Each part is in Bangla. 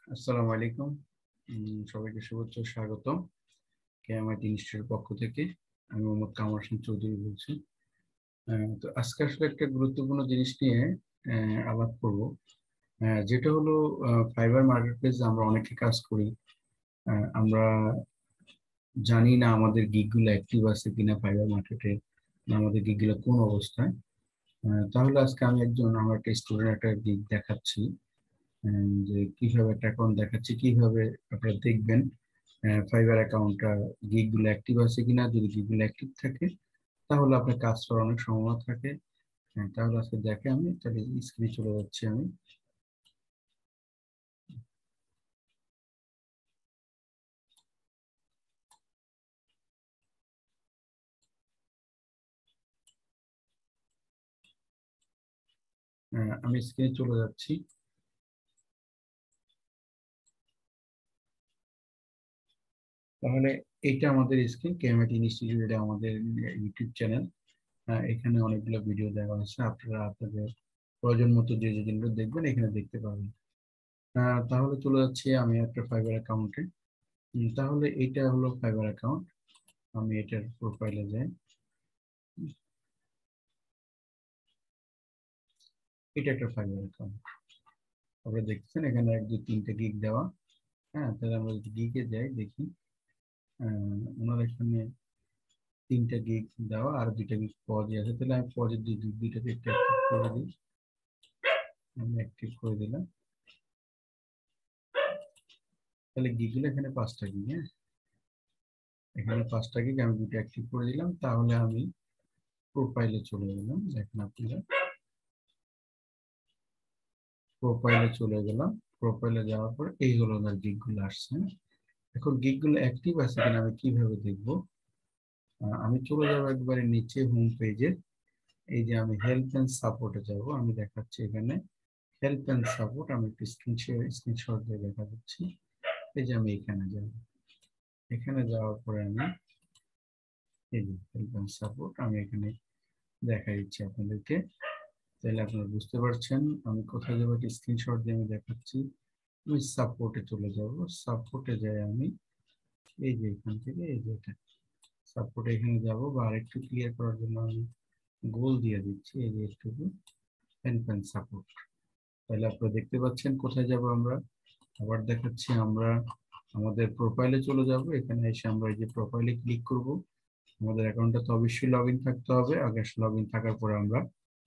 আসসালামু আলাইকুম। সবাইকে শুভেচ্ছা ও স্বাগতম এমআইট ইনস্টিটিউটের পক্ষ থেকে। আমি মোহাম্মদ কামাল হোসেন চৌধুরী বলছি। তো আজকে আসলে একটা গুরুত্বপূর্ণ জিনিস নিয়ে আলাপ করব, যেটা হলো ফাইবার মার্কেট প্লেস। আমরা অনেকে কাজ করি, আমরা জানি না আমাদের গিগগুলো অ্যাক্টিভ আছে কিনা ফাইবার মার্কেটে, না আমাদের গিগগুলো কোন অবস্থায়। তাহলে আজকে আমি আমার একটা স্টুডেন্ট একটা গিগ দেখাচ্ছি, যে কিভাবে একটা অ্যাকাউন্ট দেখাচ্ছি, কিভাবে আপনারা দেখবেন ফাইবার অ্যাকাউন্টটা গিগ গুলো অ্যাক্টিভ আছে কিনা। যদি গিগ গুলো অ্যাক্টিভ থাকে তাহলে আপনার কাজ করার অনেক সম্ভাবনা থাকে। তাহলে আজকে দেখে আমি তাহলে স্ক্রিনে চলে যাচ্ছি। আমি স্ক্রিনে চলে যাচ্ছি। তাহলে এটা আমাদের স্ক্রিন কেএমআইটি ইনস্টিটিউট, এটা আমাদের ইউটিউব চ্যানেল। এখানে অনেকগুলো ভিডিও দেওয়া আছে, আপনারা আপনাদের প্রয়োজন মতো যে যে জিনিসগুলো দেখবেন এখানে দেখতে পাবেন। তাহলে চলে যাচ্ছি আমি একটা ফাইবার অ্যাকাউন্টে। তাহলে এটা হলো ফাইবার অ্যাকাউন্ট। আমি এটার প্রোফাইলে যাই। এটা একটা ফাইবার অ্যাকাউন্ট, আপনারা দেখছেন এখানে 1 2 3টে গিগ দেওয়া। তাহলে আমরা যদি গিগে যাই দেখি, ওনার এখানে 3টা গিগ দেওয়া আর 2টা গিগ পজে আছে। তাহলে আমি পজের দুইটাকে একটু অ্যাক্টিভ করে দিই। আমি অ্যাক্টিভ করে দিলাম। তাহলে গিগগুলো এখানে 5টা গিগ। এখানে 5টা গিগ আমি 2টা অ্যাক্টিভ করে দিলাম। তাহলে আমি প্রোফাইলে চলে গেলাম। দেখেন আপনারা, প্রোফাইলে চলে গেলাম। প্রোফাইলে যাওয়ার পর এই হলো আমার গিগগুলো আসছে। এখন গিগগুলো অ্যাক্টিভ আছে কিনা আমি কিভাবে দেখবো? আমি চলে যাবো একবারে নিচে হোম পেজে। এই যে আমি হেল্প এন্ড সাপোর্টে যাব। আমি দেখাচ্ছি এখানে হেল্প এন্ড সাপোর্ট। আমি একটু স্ক্রিনশট দিয়ে দেখা যাচ্ছি। এই যে আমি এখানে যাব। এখানে যাওয়ার পরে আমি এই যে হেল্প এন্ড সাপোর্ট আমি এখানে দেখা দিচ্ছি আপনাদেরকে। তাহলে আপনারা বুঝতে পারছেন আমি কোথায় যাবো। একটা স্ক্রিনশট দিয়ে আমি দেখাচ্ছি। আমি সাপোর্টে চলে যাব। সাপোর্টে যাই আমি এই যে এখান থেকে এই যে এটা সাপোর্টে এখানে যাব, বা আরেকটু ক্লিয়ার করার জন্য আমি গোল দিয়ে দিচ্ছি এই যে একটু হেল্প এন্ড সাপোর্ট। তাহলে আপনারা দেখতে পাচ্ছেন কোথায় যাব আমরা। আবার দেখাচ্ছি, আমরা আমাদের প্রোফাইলে চলে যাব। এখানে এসে আমরা এই যে প্রোফাইলে ক্লিক করব। আমাদের অ্যাকাউন্টটা তো অবশ্যই লগ ইন থাকতে হবে। আগে লগ ইন থাকার পরে আমরা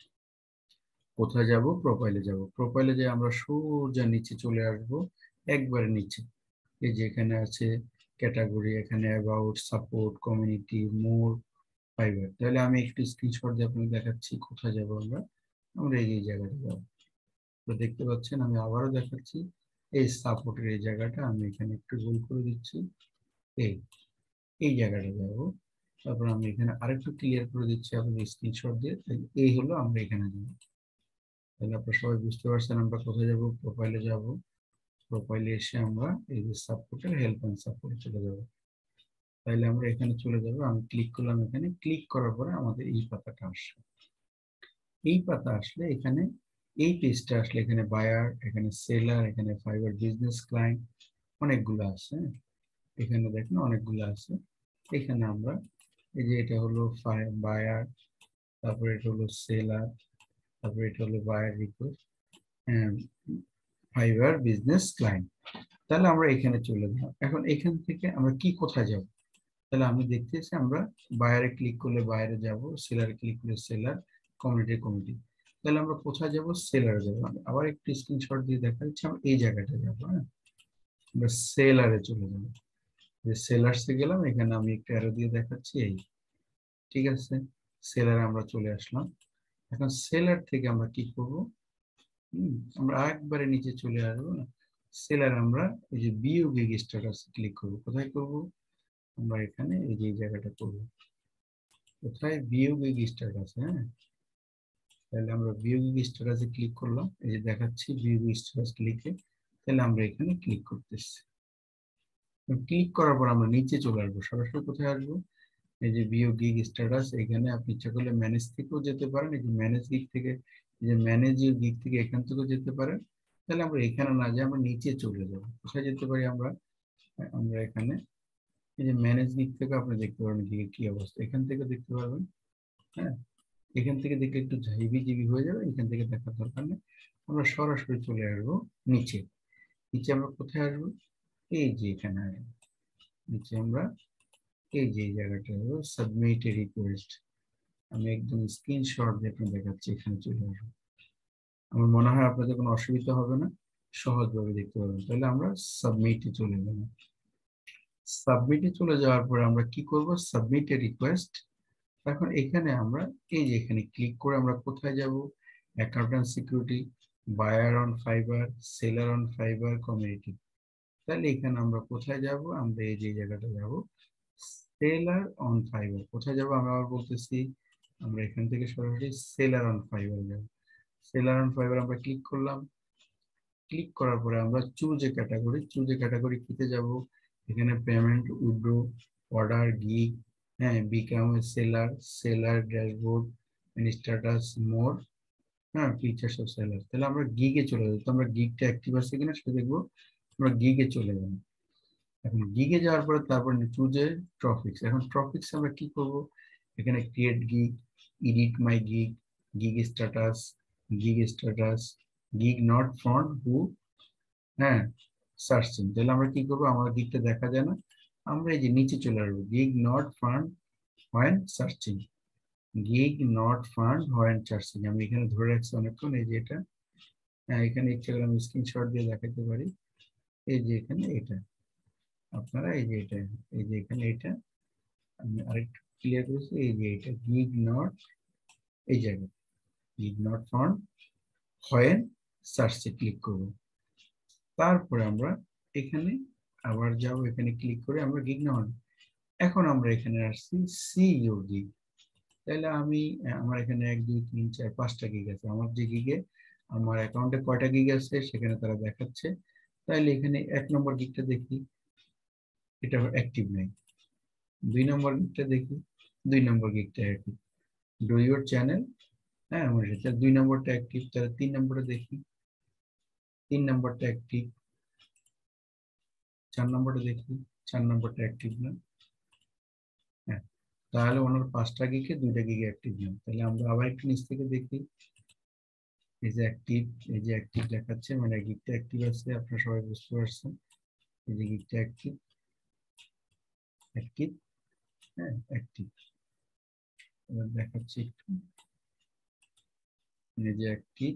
কোথায় যাব? প্রোফাইলে যাব। প্রোফাইলে যে আমরা সোজা নিচে চলে আসব, একবারে নিচে এই যে এখানে আছে ক্যাটাগরি, এখানে about, support, community, more, Fiverr. তাহলে আমি একটু স্ক্রিনশট দিয়ে আপনাকে দেখাচ্ছি কোথায় যাব আমরা। আমরা এই জায়গাটা যাবো। তো দেখতে পাচ্ছেন আমি আবারও দেখাচ্ছি এই সাপোর্টের এই জায়গাটা আমি এখানে একটু গোল করে দিচ্ছি। এই এই জায়গাটা যাবো। তারপর আমি এখানে আরেকটু ক্লিয়ার করে দিচ্ছি আপনাদের স্ক্রিনশট দিয়ে। এই হলো আমরা এখানে যাবো। তাহলে আপনারা সবাই বুঝতে পারছেন আমরা কোথায় যাব। প্রোফাইলে যাব। প্রোফাইলে এসে আমরা এই যে সাপোর্টের হেল্প এন্ড সাপোর্টে চলে যাব। তাইলে আমরা এখানে চলে যাব। আমি ক্লিক করলাম। এখানে ক্লিক করার পরে আমাদের এই পাতাটা আসবে। এই পাতা আসলে এখানে এই পেজটা আসলে এখানে বায়ার, এখানে সেলার, এখানে ফাইবার বিজনেস ক্লায়েন্ট অনেকগুলো আছে। এখানে দেখেন অনেকগুলো আছে। এখানে আমরা এই যে এটা হলো বায়ার, তারপরে এটা হলো সেলার, তারপরে এটা হলো buyer request, Fiverr business client. তাহলে আমরা এখানে চলে যাব। এখন এখান থেকে আমরা কি কোথায় যাব? তাহলে আমি দেখতেছি আমরা বায়ারে ক্লিক করলে বায়ারে যাব, সেলারে ক্লিক করলে সেলার, কমিউনিটি। তাহলে আমরা কোথায় যাব? সেলারে যাব। আমি আবার একটু স্ক্রিনশট দিয়ে দেখাচ্ছি আমরা এই জায়গাটা যাবো। আমরা সেলারে চলে যাব। যে সেলার্সে গেলাম, এখানে আমি একটু অ্যারো দিয়ে দেখাচ্ছি এই, ঠিক আছে। সেলারে আমরা চলে আসলাম। এখন সেলার থেকে আমরা কি করব? আমরা একবারে নিচে চলে আসবো না। সেলার আমরা এই যে ভিউ গিগ স্ট্যাটাস ক্লিক করব। কোথায় করব? আমরা এখানে এই যে জায়গাটা করব। কোথায়? View gig status. তাহলে আমরা ভিউ গিগ স্ট্যাটাসে ক্লিক করলাম। এই যে দেখাচ্ছি ভিউ গিগ স্ট্যাটাস ক্লিকে। তাহলে আমরা এখানে ক্লিক করতেছি। ক্লিক করার পর আমরা নিচে চলে আসবো। সরাসরি কোথায় আসবো? এই যে ভিউ গিগ স্ট্যাটাস। এখানে আপনি ইচ্ছা করলে ম্যানেজ থেকেও যেতে পারেন। এই যে ম্যানেজ গিগ থেকে, এই যে ম্যানেজ ইউর গিগ থেকে এখান থেকেও যেতে পারেন। তাহলে আমরা এখানে না যাই, আমরা নিচে চলে যাব। কোথায় যেতে পারি আমরা? আমরা এখানে এই যে ম্যানেজ গিগ থেকে আপনি দেখতে পারবেন গিগের কি অবস্থা, এখান থেকে দেখতে পারবেন। হ্যাঁ, এখান থেকে দেখলে একটু ঝাইবি জিবি হয়ে যাবে, এখান থেকে দেখার দরকার নেই। আমরা সরাসরি চলে আসবো নিচে। নিচে আমরা কোথায় আসবো? এই যে এখানে আসবো নিচে আমরা, এই যে এই জায়গাটা হলো সাবমিট এ রিকোয়েস্ট। আমি একদম স্ক্রিনশট দিয়ে আপনাকে দেখাচ্ছি, এখানে চলে আসবো। আমার মনে হয় আপনাদের কোনো অসুবিধা হবে না, সহজভাবে দেখতে পাবেন। তাহলে আমরা সাবমিটে চলে গেলাম। সাবমিটে চলে যাওয়ার পরে আমরা কি করব? Submit a request. এখন এখানে আমরা এই যে এখানে ক্লিক করে আমরা কোথায় যাব? Account security, buyer on Fiverr, seller on Fiverr, community. তাহলে এখানে আমরা কোথায় যাব? আমরা এই যে জায়গাটা যাব, সেলার অন ফাইবার। কোথায় যাব? আমরা আবার বলতেছি, আমরা এখান থেকে সরাসরি সেলার অন ফাইবার যাব। সেলার অন ফাইবার আমরা ক্লিক করলাম। ক্লিক করার পরে আমরা choose a category, choose a category কিতে যাব? এখানে পেমেন্ট, উইথড্র, অর্ডার, গিগ, হ্যাঁ, become a seller, seller dashboard, status, more, হ্যাঁ, ফিচার্স অফ সেলার। তাহলে আমরা গিগে চলে যাবো। তো আমরা গিগটা অ্যাক্টিভ আছে কিনা সেটা দেখবো। আমরা গিগে চলে যাবো। এখন গিগে যাওয়ার পরে তারপর চুজে টপিকস। এখন টপিকস আমরা কি করব? এখানে create gig, edit my gig, gig status, gig not found হু, হ্যাঁ, সার্চিং। তাহলে আমরা কি করবো? আমার গিগটা দেখা যায় না, আমরা এই যে নিচে চলে আসবো, gig not found when searching, gig not found when searching. আমি এখানে ধরে রাখছি অনেকক্ষণ। এই যে এটা, হ্যাঁ, এখানে ইচ্ছা করে আমি স্ক্রিনশট দিয়ে দেখাতে পারি। এই যে এখানে এটা, আপনারা এই যে এটা, এই যে এখানে এটা আমি আরেকটু ক্লিয়ার করেছি। এই যে এটা গিগ নট, এই জায়গায় গিগ নট ফাউন্ড হোয়েন সার্চে ক্লিক করব। তারপরে আমরা এখানে আবার যাব, এখানে ক্লিক করে আমরা গিগ নট। এখন আমরা এখানে আসছি সি ইউর গিগ। তাহলে আমি আমার এখানে 1 2 3 4 5টা গিগ আছে। আমার যে গিগে আমার অ্যাকাউন্টে কয়টা গিগ আছে সেখানে তারা দেখাচ্ছে। তাহলে এখানে 1 নম্বর গিগটা দেখি, এটা অ্যাক্টিভ নাই। 2 নম্বর গিগটা দেখি, 2 নম্বর গিগটা অ্যাক্টিভ। ডু ইউর চ্যানেল, হ্যাঁ, আমার এটা 2 নম্বরটা অ্যাক্টিভ। তাহলে 3 নম্বরে দেখি, 3 নম্বরটা অ্যাক্টিভ। 4 নম্বরে দেখি, 4 নম্বরটা অ্যাক্টিভ না। হ্যাঁ, তাহলে ওনার 5টা গিগে 2টা গিগে অ্যাক্টিভ না। তাহলে আমরা আবার একটু নিচ থেকে দেখি, এই যে অ্যাক্টিভ, এই যে অ্যাক্টিভ দেখাচ্ছে, মানে গিগটা অ্যাক্টিভ আছে। আপনারা সবাই বুঝতে পারছেন, এই যে গিগটা অ্যাক্টিভ, অ্যাক্টিভ, হ্যাঁ, অ্যাক্টিভ। এবার দেখাচ্ছি একটু, এই যে অ্যাক্টিভ,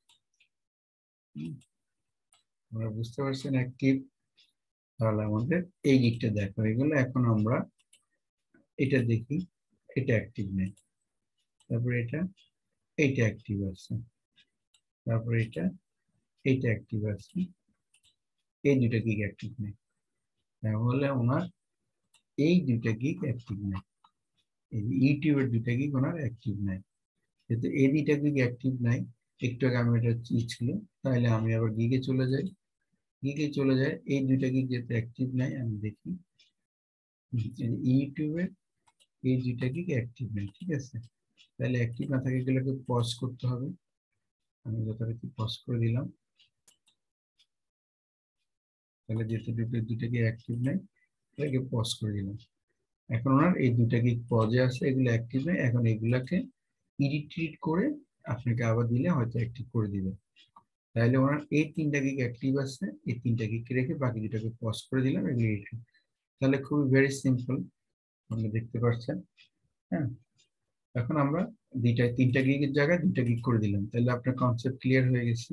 আমরা বুঝতে পারছেন অ্যাক্টিভ। তাহলে আমাদের এই গিগটা দেখা হয়ে গেল। এখন আমরা এটা দেখি, এটা অ্যাক্টিভ নেই। তারপরে এটা, এইটা অ্যাক্টিভ আছে। তারপরে এটা, এইটা অ্যাক্টিভ আছে। এই দুইটা গিগ অ্যাক্টিভ নেই। তাহলে ওনার এই দুইটা গিগ অ্যাক্টিভ নেই। এই যে ইউটিউবের দুইটা গিগ ওনার অ্যাক্টিভ নাই। যেহেতু এই দুইটা গিগ অ্যাক্টিভ নাই, একটু আগে আমি এটা ছিল, তাহলে আমি আবার গিগে চলে যাই। গিগে চলে যায়, এই দুইটা গিগ যেহেতু অ্যাক্টিভ নাই, আমি দেখি ইউটিউবের এই দুইটা গিগ অ্যাক্টিভ নেই। ঠিক আছে, তাহলে অ্যাক্টিভ না থাকে এগুলোকে পজ করতে হবে। আমি যথারীতি পজ করে দিলাম। তাহলে যেহেতু দুইটা গিগ অ্যাক্টিভ নাই, এটাকে পজ করে দিলাম। এখন ওনার এই দুইটা গিগ পজে আছে, এগুলো অ্যাক্টিভ নেই। এখন এগুলাকে এডিট করে আপনাকে আবার দিলে হয়তো অ্যাক্টিভ করে দিবে। তাহলে ওনার এই 3টা গিগ অ্যাক্টিভ আছে, এই 3টা গিগকে রেখে বাকি দুটাকে পজ করে দিলাম, এগুলো এডিট। তাহলে খুবই ভেরি সিম্পল, আপনি দেখতে পাচ্ছেন। হ্যাঁ, এখন আমরা 3টা গিগের জায়গায় 2টা গিগ করে দিলাম। তাহলে আপনার কনসেপ্ট ক্লিয়ার হয়ে গেছে।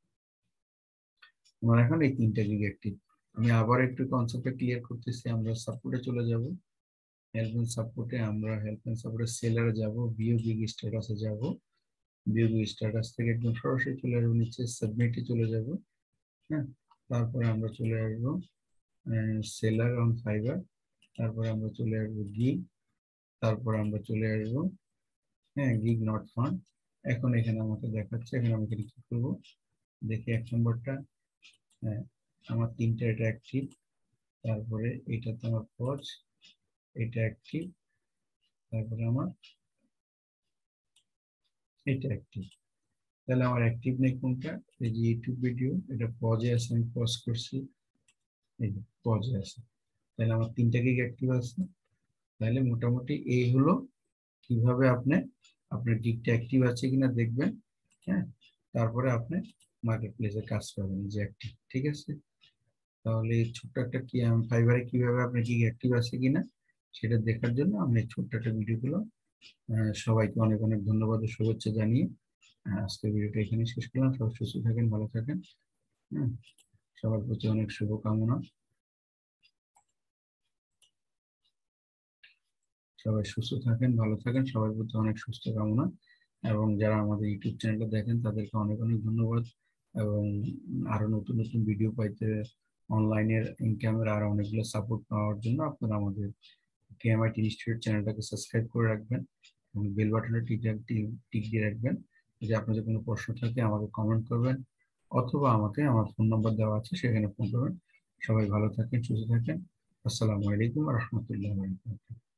আমার এখন এই 3টা গিগ অ্যাক্টিভ। আমি আবার একটু কনসেপ্টটা ক্লিয়ার করতেছি। আমরা সাপোর্টে চলে যাব, হেল্প এন্ড সাপোর্টে। আমরা হেল্প এন্ড সাপোর্টে সেলারে যাব, ভিউ গিগ স্ট্যাটাসে যাব। ভিউ গিগ স্ট্যাটাস থেকে একদম সরাসরি চলে আসবো নিচে সাবমিটে চলে যাব। হ্যাঁ, তারপরে আমরা চলে আসবো সেলার অন ফাইবার। তারপরে আমরা চলে আসবো গিগ। তারপরে আমরা চলে আসবো, হ্যাঁ, গিগ নট ফাউন্ড। এখন এখানে আমাকে দেখাচ্ছে, এখন আমি এখানে কি করবো দেখি। 1 নম্বরটা, হ্যাঁ, আমার 3টা এটা অ্যাক্টিভ। তারপরে এটা তো আমার পজ, এটা অ্যাক্টিভ। তারপরে আমার এটা অ্যাক্টিভ। তাহলে আমার অ্যাক্টিভ নেই কোনটা, এই যে ইউটিউব ভিডিও, এটা পজে আছে, আমি পজ করছি, এই যে পজে আছে, তাহলে আমার 3টা গিগ অ্যাক্টিভ আছে। তাহলে মোটামুটি এই হলো কিভাবে আপনি আপনার গিগটা অ্যাক্টিভ আছে কিনা দেখবেন। হ্যাঁ, তারপরে আপনি মার্কেট প্লেসে কাজ করবেন যে অ্যাক্টিভ, ঠিক আছে। তাহলে এই ছোট্ট একটা কি ফাইবারে কিভাবে আপনার গিগ অ্যাক্টিভ আছে কিনা সেটা দেখার জন্য আমি এই ছোট্ট একটা ভিডিও দিলাম। সবাইকে অনেক অনেক ধন্যবাদ ও শুভেচ্ছা জানিয়ে আজকের ভিডিওটা এখানে শেষ করলাম। সবাই সুস্থ থাকেন, ভালো থাকেন। হ্যাঁ, সবার প্রতি অনেক শুভকামনা। সবাই সুস্থ থাকেন, ভালো থাকেন, সবার প্রতি অনেক সুস্থ কামনা। এবং যারা আমাদের ইউটিউব চ্যানেলটা দেখেন তাদেরকে অনেক অনেক ধন্যবাদ। এবং আরো নতুন নতুন ভিডিও পাইতে, অনলাইনের ইনকামের আরো অনেকগুলো সাপোর্ট পাওয়ার জন্য আপনারা আমাদের kmitInstitute ইনস্টিটিউট চ্যানেলটাকে সাবস্ক্রাইব করে রাখবেন এবং বেল বাটনে টিক দিয়ে রাখবেন। যদি আপনাদের কোনো প্রশ্ন থাকে আমাকে কমেন্ট করবেন, অথবা আমাকে আমার ফোন নাম্বার দেওয়া আছে সেখানে ফোন করবেন। সবাই ভালো থাকেন, সুস্থ থাকেন। আসসালামু আলাইকুম ওয়া রাহমাতুল্লাহি ওয়া বারাকাতুহু।